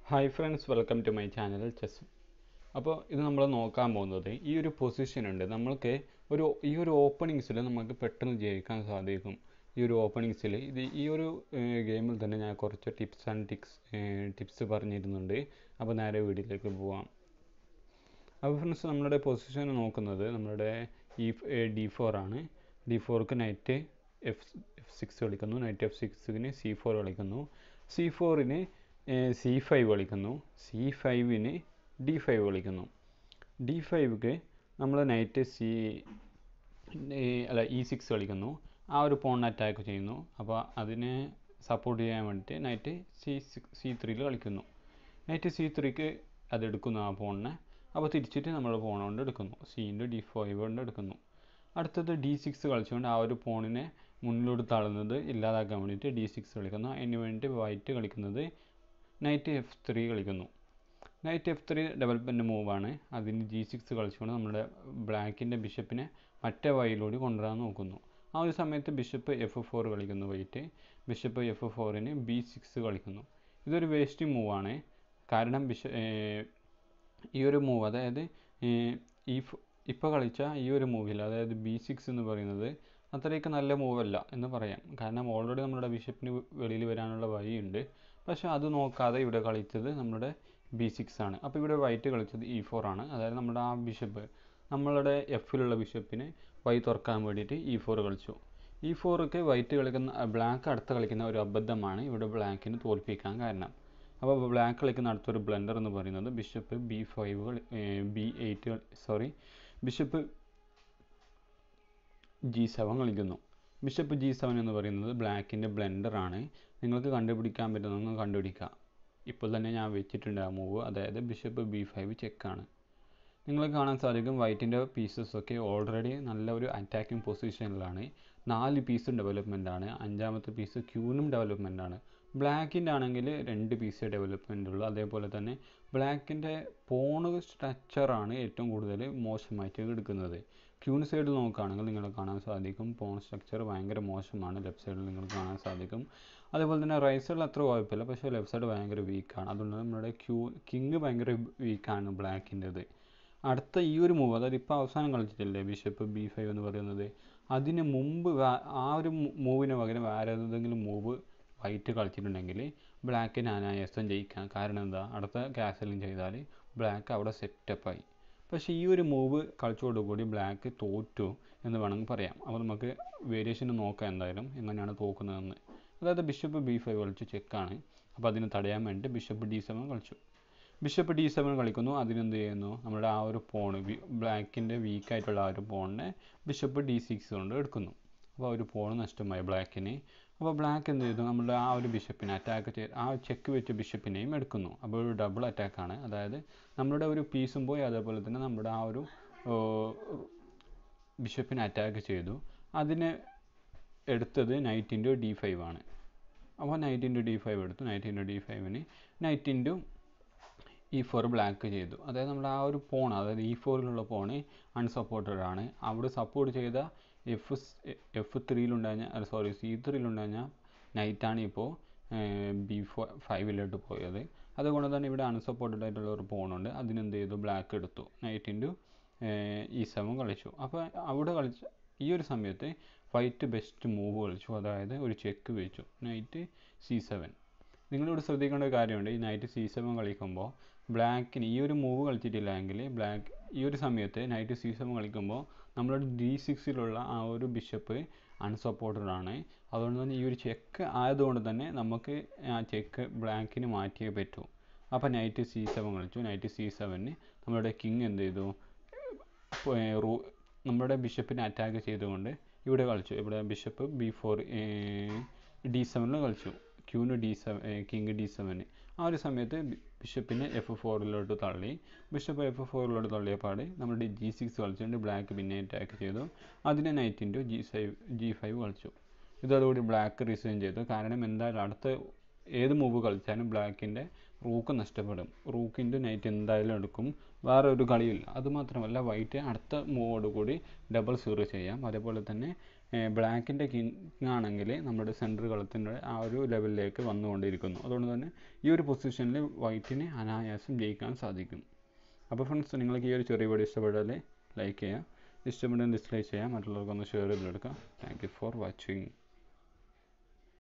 Hi friends, welcome to my channel chess. അപ്പോൾ ഇത് നമ്മൾ നോക്കാൻ പോകുന്നത് ഈ ഒരു പൊസിഷൻ ഉണ്ട്. നമ്മൾക്ക് ഈ ഒരു ഓപ്പണിങ്സിൽ നമുക്ക് പെട്ടെന്ന് ജയിക്കാൻ സാധിക്കും. ഈ ഒരു ഓപ്പണിങ്സിൽ ഈ ഒരു ഗെയിമിൽ തന്നെ ഞാൻ കുറച്ച് ടിപ്സ് ആൻഡ് ടിപ്സ് പറഞ്ഞിരുന്നുണ്ട്. അപ്പോൾ നേരെ വീഡിയോയിലേക്ക് പോവാം. അപ്പോൾ ഫ്രണ്ട്സ്, നമ്മളുടെ പൊസിഷൻ നോക്കുന്നത് നമ്മളുടെ D4 ആണ്. D4ക്ക് നൈറ്റ് F6 കളിക്കുന്നു, നൈറ്റ് F6ന് C4 കളിക്കുന്നു, C4ന് C5 കളിക്കുന്നു, C5ന് D5 കളിക്കുന്നു. D5ക്ക് നമ്മൾ നൈറ്റ് E6 കളിക്കുന്നു. ആ ഒരു പോണിനെ അറ്റാക്ക് ചെയ്യുന്നു. അപ്പോൾ അതിനെ സപ്പോർട്ട് ചെയ്യാൻ വേണ്ടിയിട്ട് നൈറ്റ് C3 കളിക്കുന്നു. നൈറ്റ് C3ക്ക് അതെടുക്കുന്നു ആ പോണിനെ. അപ്പോൾ തിരിച്ചിട്ട് നമ്മൾ പോൺ കൊണ്ട് എടുക്കുന്നു, C/D5 കൊണ്ട് എടുക്കുന്നു. അടുത്തത് D6 കളിച്ചുകൊണ്ട് ആ ഒരു പോണിനെ മുന്നിലോട്ട് തള്ളുന്നത് ഇല്ലാതാക്കാൻ വേണ്ടിയിട്ട് D6 കളിക്കുന്നു. അതിന് വേണ്ടി വൈറ്റ് കളിക്കുന്നത് നൈറ്റ് F3 കളിക്കുന്നു. നൈറ്റ് F3 ഡെവലപ്മെൻറ്റ് മൂവാണ്. അതിന് G6 കളിച്ചുകൊണ്ട് നമ്മുടെ ബ്ലാക്കിൻ്റെ ബിഷപ്പിനെ മറ്റേ വഴിയിലൂടെ കൊണ്ടുവരാൻ നോക്കുന്നു. ആ ഒരു സമയത്ത് ബിഷപ്പ് F4 കളിക്കുന്നു. വൈറ്റ് ബിഷപ്പ് F4ന് B6 കളിക്കുന്നു. ഇതൊരു വേസ്റ്റ് മൂവാണ്. കാരണം ഈ ഒരു മൂവ്, അതായത് ഇപ്പോൾ കളിച്ച ഈ ഒരു മൂവിൽ, അതായത് B6 എന്ന് പറയുന്നത് അത്രയ്ക്ക് നല്ല മൂവല്ല എന്ന് പറയാം. കാരണം ഓൾറെഡി നമ്മുടെ ബിഷപ്പിന് വെളിയിൽ വരാനുള്ള വഴിയുണ്ട്. പക്ഷേ അത് നോക്കാതെ ഇവിടെ കളിച്ചത് നമ്മുടെ B6 ആണ്. അപ്പോൾ ഇവിടെ വൈറ്റ് കളിച്ചത് E4 ആണ്. അതായത് നമ്മുടെ ആ ബിഷപ്പ്, നമ്മളുടെ എഫിലുള്ള ബിഷപ്പിനെ വഴി തുറക്കാൻ വേണ്ടിയിട്ട് E4 കളിച്ചു. E4ക്ക് വൈറ്റ് ബ്ലാക്ക് അടുത്ത് കളിക്കുന്ന ഒരു അബദ്ധമാണ് ഇവിടെ ബ്ലാക്കിന് തോൽപ്പിക്കാൻ കാരണം. അപ്പോൾ ബ്ലാക്ക് കളിക്കുന്ന അടുത്തൊരു ബ്ലണ്ടർ എന്ന് പറയുന്നത് ബിഷപ്പ് ബിഷപ്പ് G7 കളിക്കുന്നു. ബിഷപ്പ് G7 എന്ന് പറയുന്നത് ബ്ലാക്കിൻ്റെ ബ്ലണ്ടറാണ്. നിങ്ങൾക്ക് കണ്ടുപിടിക്കാൻ പറ്റുന്ന കണ്ടുപിടിക്കുക. ഇപ്പോൾ തന്നെ ഞാൻ വെച്ചിട്ടുണ്ട് ആ മൂവ്, അതായത് ബിഷപ്പ് B5 ചെക്കാണ്. നിങ്ങൾക്ക് കാണാൻ സാധിക്കും വൈറ്റിൻ്റെ പീസസൊക്കെ ഓൾറെഡി നല്ല ഒരു അറ്റാക്കിംഗ് പൊസിഷനിലാണ്. 4 പീസും ഡെവലപ്മെൻറ്റാണ്. 5ാമത്തെ പീസ് ക്യൂനും ഡെവലപ്മെൻറ്റാണ്. ബ്ലാക്കിൻ്റെ ആണെങ്കിൽ 2 പീസേ ഡെവലപ്മെൻ്റ് ഉള്ളൂ. അതേപോലെ തന്നെ ബ്ലാക്കിൻ്റെ പോണ് സ്ട്രക്ചറാണ് ഏറ്റവും കൂടുതൽ മോശമായിട്ട് എടുക്കുന്നത്. ക്യൂന് സൈഡിൽ നോക്കുകയാണെങ്കിൽ നിങ്ങൾക്ക് കാണാൻ സാധിക്കും പോൺ സ്ട്രക്ചർ ഭയങ്കര മോശമാണ്. ലെഫ്റ്റ് സൈഡിൽ നിങ്ങൾക്ക് കാണാൻ സാധിക്കും. അതേപോലെ തന്നെ റൈറ്റ് സൈഡിൽ അത്ര കുഴപ്പമില്ല, പക്ഷേ ലെഫ്റ്റ് സൈഡ് ഭയങ്കര വീക്കാണ്. അതുകൊണ്ട് നമ്മുടെ കിങ് ഭയങ്കര വീക്കാണ് ബ്ലാക്കിൻ്റെത്. അടുത്ത ഈ ഒരു മൂവ്, അതായത് ഇപ്പോൾ അവസാനം കളിച്ചിട്ടില്ലേ ബിഷപ്പ് B5 എന്ന് പറയുന്നത്, അതിന് മുമ്പ് ആ ഒരു മൂവിന് പകരം വേറെ ഏതെങ്കിലും മൂവ് വൈറ്റ് കളിച്ചിട്ടുണ്ടെങ്കിൽ ബ്ലാക്കിന് അനായാസം ജയിക്കാം. കാരണം എന്താ, അടുത്ത ക്യാസലിംഗ് ചെയ്താൽ ബ്ലാക്ക് അവിടെ സെറ്റപ്പായി. പക്ഷേ ഈ ഒരു മൂവ് കളിച്ചതോടുകൂടി ബ്ലാക്ക് തോറ്റു എന്ന് വേണമെങ്കിൽ പറയാം. അപ്പോൾ നമുക്ക് വേരിയേഷൻ നോക്കാം എന്തായാലും എങ്ങനെയാണ് തോക്കുന്നതെന്ന്. അതായത് ബിഷപ്പ് B5 കളിച്ചു ചെക്കാണ്. അപ്പോൾ അതിന് തടയാൻ വേണ്ടി ബിഷപ്പ് D7 കളിച്ചു. ബിഷപ്പ് D7 കളിക്കുന്നു. അതിനെന്ത് ചെയ്യുന്നു, നമ്മുടെ ആ ഒരു പോണ്, ബ്ലാക്കിൻ്റെ വീക്കായിട്ടുള്ള ആ ഒരു പോണിനെ ബിഷപ്പ് D6 കൊണ്ട് എടുക്കുന്നു. അപ്പോൾ ആ ഒരു പോണ് നഷ്ടമായി ബ്ലാക്കിന്. അപ്പോൾ ബ്ലാക്ക് എന്ത് ചെയ്തു, നമ്മുടെ ആ ഒരു ബിഷപ്പിനെ അറ്റാക്ക് ചെയ്ത് ആ ചെക്ക് വെച്ച ബിഷപ്പിനെയും എടുക്കുന്നു. അപ്പോൾ ഒരു ഡബിൾ അറ്റാക്കാണ്. അതായത് നമ്മുടെ ഒരു പീസും പോയി, അതേപോലെ തന്നെ നമ്മുടെ ആ ഒരു ബിഷപ്പിനെ അറ്റാക്ക് ചെയ്തു. അതിനെ എടുത്തത് knight/D5 ആണ്. അപ്പോൾ knight/D5 എടുത്തു. knight/D5ന് knight/E4 ബ്ലാക്ക് ചെയ്തു. അതായത് നമ്മുടെ ആ ഒരു പോൺ, അതായത് E4ലുള്ള പോണ് അൺസപ്പോർട്ടഡ് ആണ്. അവിടെ സപ്പോർട്ട് ചെയ്ത C3യിലുണ്ടായ നൈറ്റാണ് ഇപ്പോൾ B5ലോട്ട് പോയത്. അതുകൊണ്ട് തന്നെ ഇവിടെ അൺസപ്പോർട്ടഡ് ആയിട്ടുള്ള ഒരു പോണുണ്ട്. അതിനെന്ത് ചെയ്തു, ബ്ലാക്ക് എടുത്തു, knight/E7 കളിച്ചു. അപ്പോൾ അവിടെ ഈ ഒരു സമയത്ത് വൈറ്റ് ബെസ്റ്റ് മൂവ് കളിച്ചു, അതായത് ഒരു ചെക്ക് വെച്ചു, knight C7. നിങ്ങളിവിടെ ശ്രദ്ധിക്കേണ്ട ഒരു കാര്യമുണ്ട്. ഈ knight C7 കളിക്കുമ്പോൾ ബ്ലാക്കിന് ഈ ഒരു മൂവ് കളിച്ചിട്ടില്ല എങ്കിൽ ബ്ലാക്ക് ഈ ഒരു സമയത്ത് knight C7 കളിക്കുമ്പോൾ നമ്മളുടെ D6ലുള്ള ആ ഒരു ബിഷപ്പ് അൺസപ്പോർട്ടഡ് ആണ്. അതുകൊണ്ട് തന്നെ ഈ ഒരു ചെക്ക് ആയതുകൊണ്ട് തന്നെ നമുക്ക് ആ ചെക്ക് ബ്ലാക്കിന് മാറ്റിയേ പറ്റൂ. അപ്പോൾ knight C7 കളിച്ചു. knight C7ന് നമ്മുടെ കിങ് എന്ത് ചെയ്തു, നമ്മുടെ ബിഷപ്പിനെ അറ്റാക്ക് ചെയ്തുകൊണ്ട് ഇവിടെ കളിച്ചു. ഇവിടെ ബിഷപ്പ് D7 കളിച്ചു, ക്യൂന് കിങ് D7. ആ ഒരു സമയത്ത് ബിഷപ്പിനെ F4ലോട്ട് തള്ളി. ബിഷപ്പ് F4ലോട്ട് തള്ളിയപാട് നമ്മുടെ G6 കളിച്ചുകൊണ്ട് ബ്ലാക്ക് പിന്നെ അറ്റാക്ക് ചെയ്തു. അതിനെ knight/G5 കളിച്ചു. ഇതോടുകൂടി ബ്ലാക്ക് റിസൈൻ ചെയ്തു. കാരണം എന്തായാലും അടുത്ത ഏത് മൂവ് കളിച്ചാലും ബ്ലാക്കിൻ്റെ റൂക്ക് നഷ്ടപ്പെടും. റൂക്കിൻ്റെ നൈറ്റ് എന്തായാലും എടുക്കും, വേറെ ഒരു കളിയില്ല. അതുമാത്രമല്ല വൈറ്റ് അടുത്ത മൂവോട് കൂടി ഡബിൾ 0 ചെയ്യാം. അതേപോലെ തന്നെ ബ്ലാക്കിൻ്റെ കിങ് ആണെങ്കിൽ നമ്മുടെ സെൻറ്റർ കളത്തിൻ്റെ ആ ഒരു ലെവലിലേക്ക് വന്നുകൊണ്ടിരിക്കുന്നു. അതുകൊണ്ട് തന്നെ ഈ ഒരു പൊസിഷനിൽ വൈറ്റിന് അനായാസം ജയിക്കാൻ സാധിക്കും. അപ്പോൾ ഫ്രണ്ട്സ്, നിങ്ങൾക്ക് ഈ ഒരു ചെറിയ വീഡിയോ ഇഷ്ടപ്പെട്ടാൽ ലൈക്ക് ചെയ്യുക, ഇഷ്ടപ്പെട്ടെങ്കിൽ ഡിസ്ലൈക്ക് ചെയ്യുക, മറ്റുള്ളവർക്കൊന്ന് ഷെയർ ചെയ്തെടുക്കുക. Thank you for watching.